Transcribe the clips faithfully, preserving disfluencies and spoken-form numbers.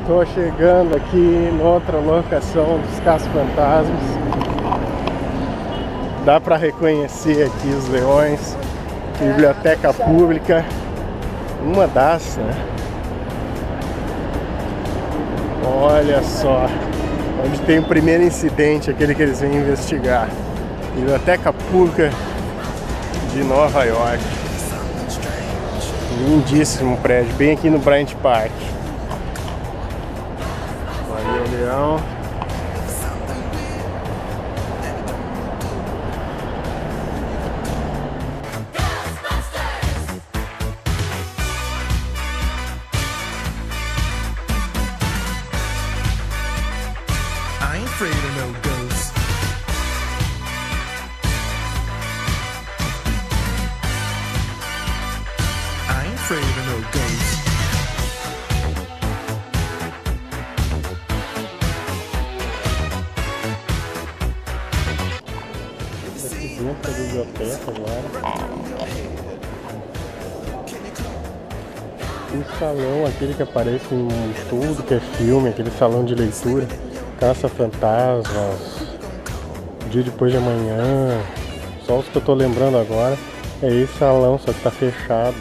Tô chegando aqui em outra locação dos caça-fantasmas. Dá para reconhecer aqui os leões. Biblioteca pública. Uma das, né? Olha só. Onde tem o primeiro incidente, aquele que eles vêm investigar. Biblioteca Pública de Nova York. Lindíssimo prédio, bem aqui no Bryant Park. Olha o leão. I ain't afraid of no ghosts. I ain't afraid of no ghosts. Aqui dentro da biblioteca agora. O salão, aquele que aparece em tudo que é filme, aquele salão de leitura. Caça-fantasmas, Dia Depois de Amanhã, só os que eu tô lembrando agora. É esse salão, só que tá fechado.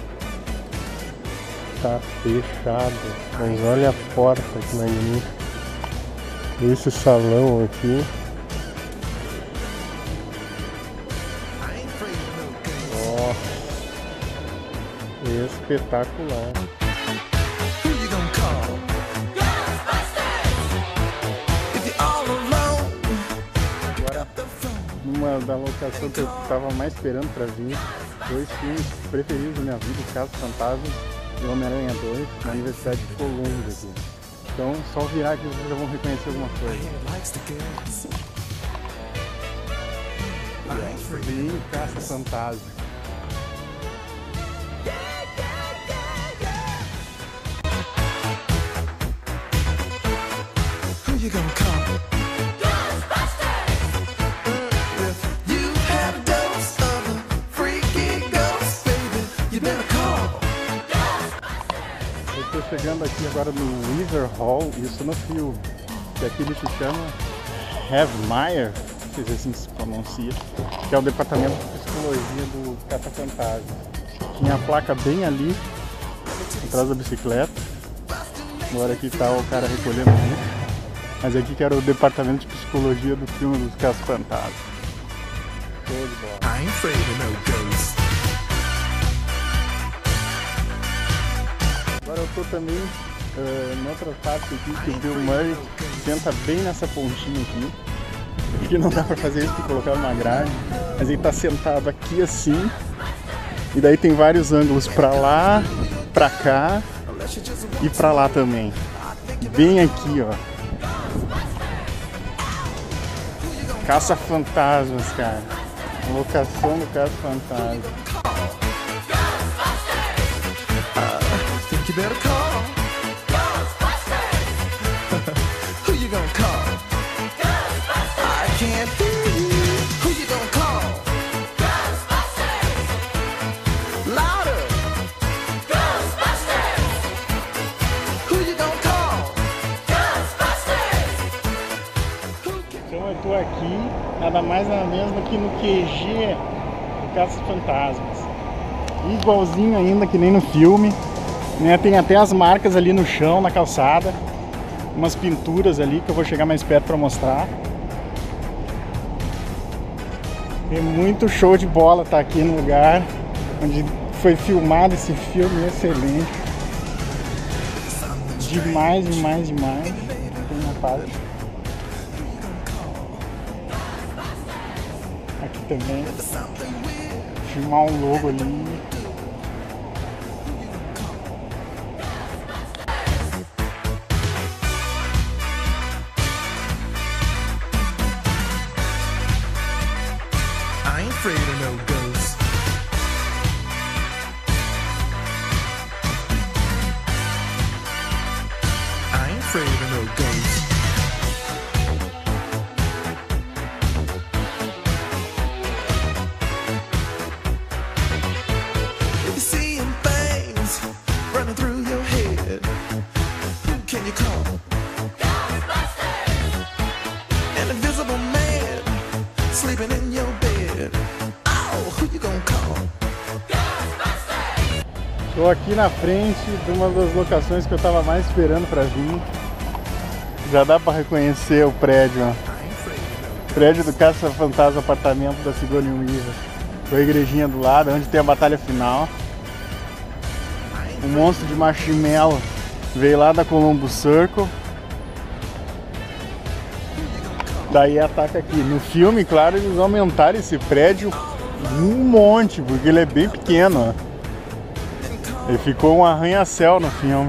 Tá fechado. Mas olha a porta que magnífica. Esse salão aqui. Ó, espetacular. Uma da locação que eu estava mais esperando para vir, dois filmes preferidos da minha vida, Caça-Fantasmas e Homem-Aranha dois, na Universidade de Columbia aqui. Então, só virar aqui vocês já vão reconhecer alguma coisa. Bem Caça-Fantasma. Who you gonna call? Eu tô chegando aqui agora no Weaver Hall, isso no filme, que aqui ele se chama Havmeyer, não sei se assim se pronuncia, que é o departamento de psicologia do Caça-Fantasma. Tinha a placa bem ali, atrás da bicicleta. Agora aqui tá o cara recolhendo isso. Mas aqui que era o departamento de psicologia do filme dos Caça-Fantasmas. Show de bola. I ain't afraid of no ghosts. Agora eu tô também uh, em outra parte aqui que o Bill Murray senta bem nessa pontinha aqui. Aqui não dá pra fazer isso, tem que colocar uma grade. Mas ele tá sentado aqui assim. E daí tem vários ângulos pra lá, pra cá e pra lá também. Bem aqui, ó. Caça-fantasmas, cara. Locação do Caça-Fantasma. Think you better call Ghostbusters. Who you gonna call? Ghostbusters. I can't hear you. Who you gonna call? Ghostbusters. Louder. Ghostbusters. Who you gonna call? Ghostbusters. Então eu tô aqui, nada mais nada menos do que no Q G do Caça-Fantasmas. Igualzinho ainda que nem no filme. Né, tem até as marcas ali no chão, na calçada. Umas pinturas ali que eu vou chegar mais perto para mostrar. É muito show de bola estar aqui no lugar onde foi filmado esse filme excelente. Demais, demais, demais. Tem uma parte. Aqui também. Filmar um logo ali. I ain't afraid of no ghosts. I ain't afraid of no ghosts. If you're seeing things running through your head, who can you Estou aqui na frente de uma das locações que eu estava mais esperando para vir. Já dá para reconhecer o prédio, ó. Prédio do Caça-Fantasma, apartamento da Sigourney Weaver. Com a igrejinha do lado, onde tem a batalha final. O monstro de marshmallow veio lá da Columbus Circle. Daí ataca aqui. No filme, claro, eles aumentaram esse prédio um monte, porque ele é bem pequeno, ó. Ele ficou um arranha-céu no filme.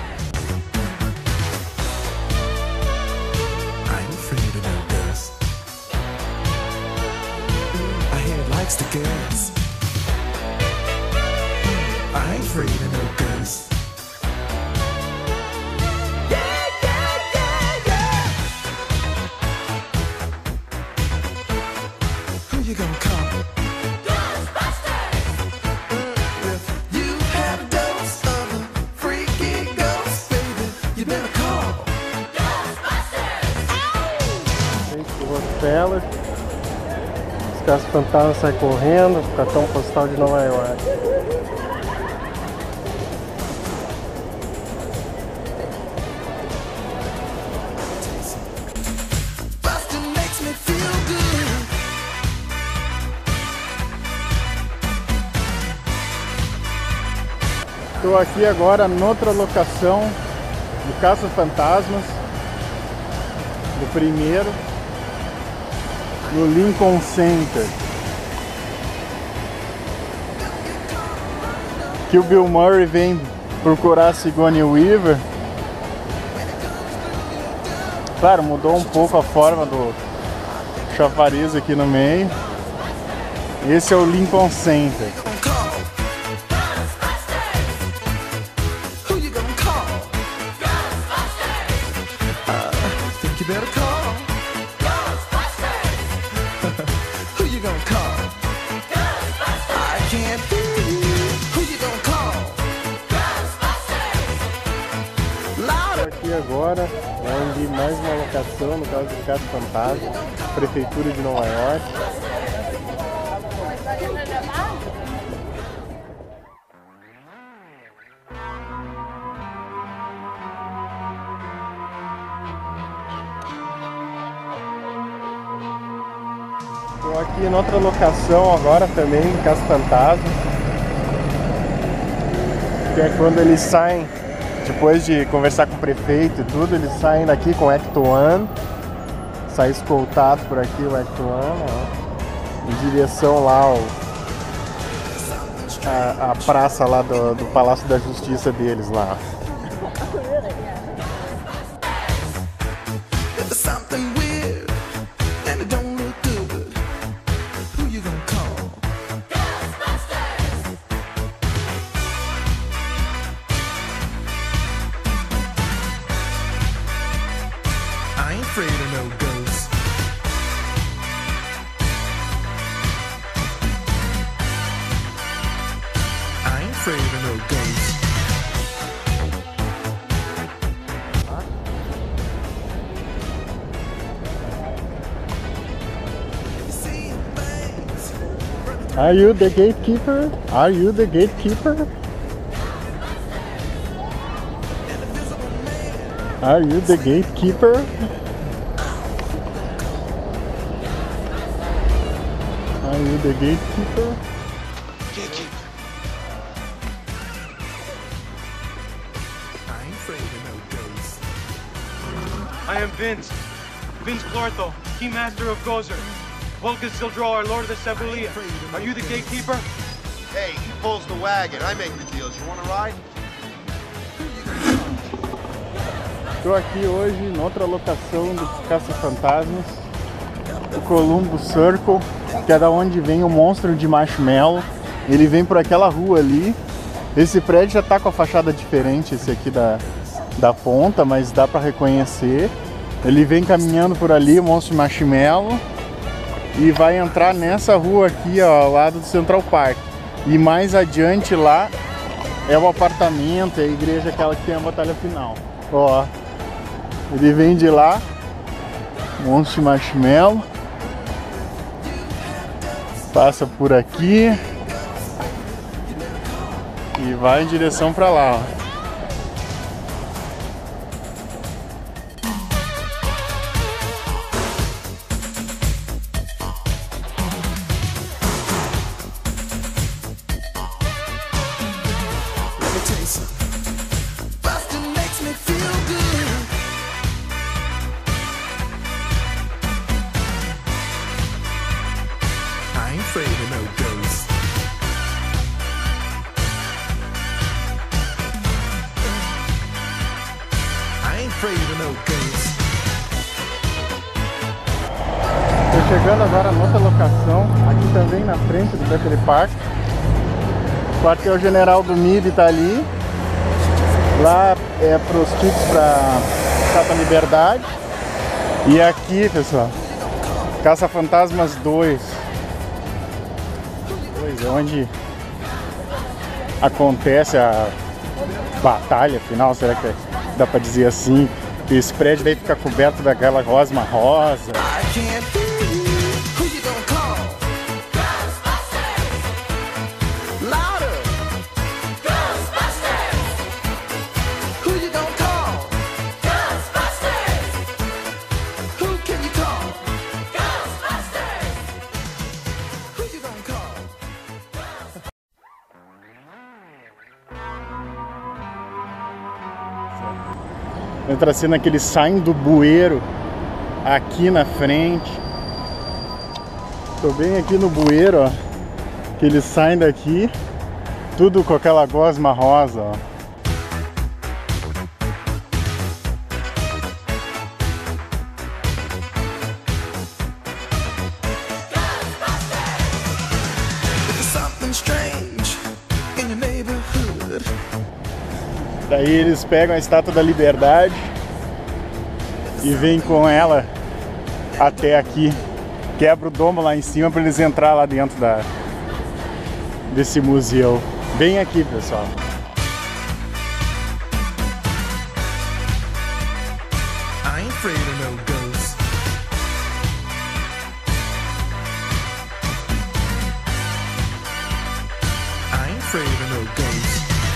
Rockefeller, os caça-fantasmas saem correndo, cartão postal de Nova York. Estou aqui agora noutra locação do Caça-Fantasmas, do primeiro, no Lincoln Center. Que o Bill Murray vem procurar a Sigourney Weaver. Claro, mudou um pouco a forma do chafariz aqui no meio. Esse é o Lincoln Center. Aqui agora, onde mais uma locação, no caso do Caça-Fantasma, Prefeitura de Nova York. Estou aqui em outra locação agora também, Caça-Fantasma, que é quando eles saem. Depois de conversar com o prefeito e tudo, eles saem daqui com o Act One, sai escoltado por aqui o Act One, ó, em direção lá ao, a, a praça lá do, do Palácio da Justiça deles lá. Afraid of no ghosts. I ain't afraid of no ghosts. Are you the gatekeeper? Are you the gatekeeper? Are you the gatekeeper? Are you the gatekeeper? Gatekeeper. I ain't afraid of no ghosts. I am Vince. Vince Clortho, Keymaster of Gozer. Vulcan Sildro, Lord of the Sebulia. Are you the gatekeeper? Hey, he pulls the wagon. I make the deals. You want to ride? Estou aqui hoje em outra locação dos Caça-Fantasmas, o Columbus Circle, que é da onde vem o monstro de marshmallow. Ele vem por aquela rua ali. Esse prédio já está com a fachada diferente, esse aqui da, da ponta, mas dá para reconhecer. Ele vem caminhando por ali, o monstro de marshmallow, e vai entrar nessa rua aqui, ó, ao lado do Central Park. E mais adiante lá é o apartamento, é a igreja, aquela que tem a batalha final. Ó, ele vem de lá, monstro de marshmallow, passa por aqui e vai em direção pra lá, ó. Tô chegando agora na outra locação, aqui também na frente do Battery Park. O quartel general do M I B tá ali. Lá é pros tickets pra Estátua da Liberdade. E aqui, pessoal, Caça-Fantasmas dois. dois é onde acontece a batalha final, será que dá pra dizer assim? E esse prédio daí fica coberto daquela rosma rosa. Outra cena que eles saem do bueiro aqui na frente. Tô bem aqui no bueiro, ó. Que eles saem daqui, tudo com aquela gosma rosa, ó. Daí eles pegam a Estátua da Liberdade e vêm com ela até aqui. Quebra o domo lá em cima para eles entrar lá dentro da, desse museu. Bem aqui, pessoal. I ain't afraid of no ghosts. I ain't afraid of no ghosts.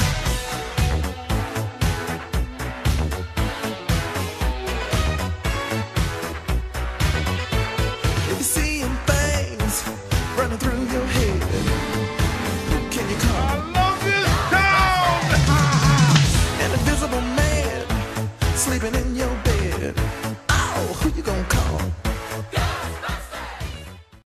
Through your head, who can you call? I love this town. An invisible man sleeping in your bed. Oh, who you gonna call?